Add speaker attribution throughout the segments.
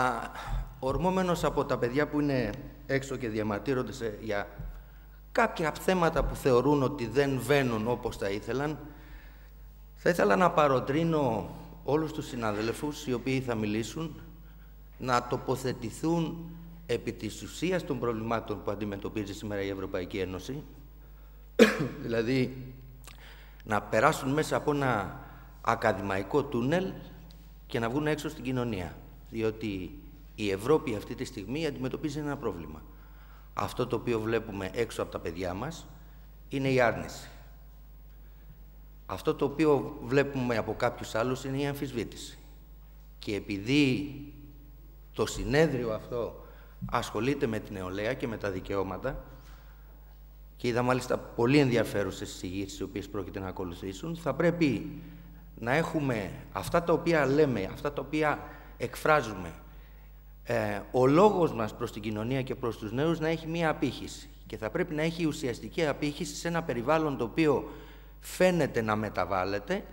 Speaker 1: Ορμόμενος από τα παιδιά που είναι έξω και διαμαρτύρονται για κάποια θέματα που θεωρούν ότι δεν βαίνουν όπως τα ήθελαν, θα ήθελα να παροτρύνω όλους τους συναδέλφους οι οποίοι θα μιλήσουν να τοποθετηθούν επί της ουσίας των προβλημάτων που αντιμετωπίζει σήμερα η Ευρωπαϊκή Ένωση, δηλαδή να περάσουν μέσα από ένα ακαδημαϊκό τούνελ και να βγουν έξω στην κοινωνία, διότι η Ευρώπη αυτή τη στιγμή αντιμετωπίζει ένα πρόβλημα. Αυτό το οποίο βλέπουμε έξω από τα παιδιά μας είναι η άρνηση. Αυτό το οποίο βλέπουμε από κάποιους άλλους είναι η αμφισβήτηση. Και επειδή το συνέδριο αυτό ασχολείται με την νεολαία και με τα δικαιώματα, και είδα μάλιστα πολύ ενδιαφέρουσες εισηγήσεις οι οποίες πρόκειται να ακολουθήσουν, θα πρέπει να έχουμε αυτά τα οποία λέμε, αυτά τα οποία εκφράζουμε, ο λόγος μας προς την κοινωνία και προς τους νέους να έχει μία απήχηση. Και θα πρέπει να έχει ουσιαστική απήχηση σε ένα περιβάλλον το οποίο φαίνεται να μεταβάλλεται,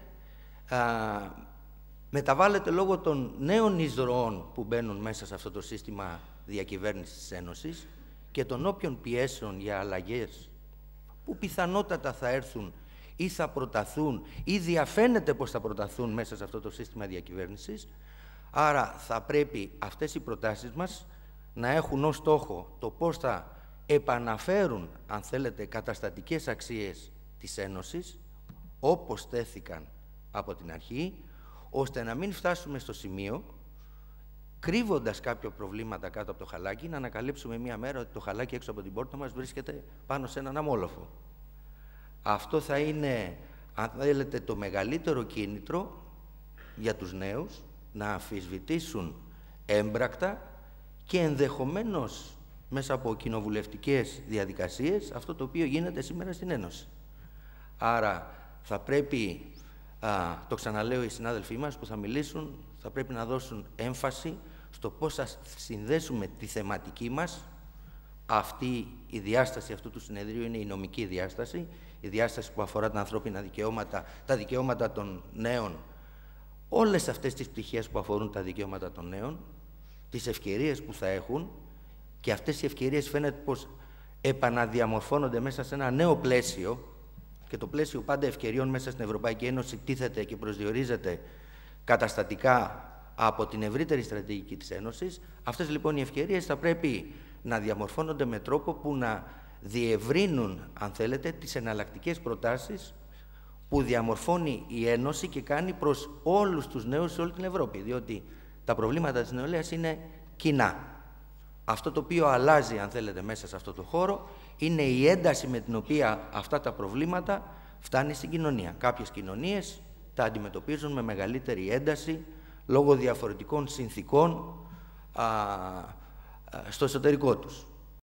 Speaker 1: μεταβάλλεται λόγω των νέων εισρωών που μπαίνουν μέσα σε αυτό το σύστημα διακυβέρνησης της Ένωσης και των όποιων πιέσεων για αλλαγές που πιθανότατα θα έρθουν ή θα προταθούν ή διαφαίνεται πως θα προταθούν μέσα σε αυτό το σύστημα διακυβέρνησης. Άρα θα πρέπει αυτές οι προτάσεις μας να έχουν ως στόχο το πώς θα επαναφέρουν, αν θέλετε, καταστατικές αξίες της Ένωσης, όπως τέθηκαν από την αρχή, ώστε να μην φτάσουμε στο σημείο, κρύβοντας κάποια προβλήματα κάτω από το χαλάκι, να ανακαλύψουμε μία μέρα ότι το χαλάκι έξω από την πόρτα μας βρίσκεται πάνω σε έναν αμόλοφο. Αυτό θα είναι, αν θέλετε, το μεγαλύτερο κίνητρο για τους νέους να αμφισβητήσουν έμπρακτα και ενδεχομένως μέσα από κοινοβουλευτικές διαδικασίες αυτό το οποίο γίνεται σήμερα στην Ένωση. Άρα θα πρέπει, το ξαναλέω, οι συνάδελφοί μας που θα μιλήσουν, θα πρέπει να δώσουν έμφαση στο πώς θα συνδέσουμε τη θεματική μας. Αυτή η διάσταση αυτού του συνεδρίου είναι η νομική διάσταση, η διάσταση που αφορά τα ανθρώπινα δικαιώματα, τα δικαιώματα των νέων, όλες αυτές τις πτυχές που αφορούν τα δικαιώματα των νέων, τις ευκαιρίες που θα έχουν, και αυτές οι ευκαιρίες φαίνεται πως επαναδιαμορφώνονται μέσα σε ένα νέο πλαίσιο, και το πλαίσιο πάντα ευκαιριών μέσα στην Ευρωπαϊκή Ένωση τίθεται και προσδιορίζεται καταστατικά από την ευρύτερη στρατηγική της Ένωσης. Αυτές λοιπόν οι ευκαιρίες θα πρέπει να διαμορφώνονται με τρόπο που να διευρύνουν, αν θέλετε, τις εναλλακτικές προτάσεις που διαμορφώνει η Ένωση και κάνει προς όλους τους νέους σε όλη την Ευρώπη, διότι τα προβλήματα της νεολαίας είναι κοινά. Αυτό το οποίο αλλάζει, αν θέλετε, μέσα σε αυτό το χώρο είναι η ένταση με την οποία αυτά τα προβλήματα φτάνει στην κοινωνία. Κάποιες κοινωνίες τα αντιμετωπίζουν με μεγαλύτερη ένταση λόγω διαφορετικών συνθήκων στο εσωτερικό τους.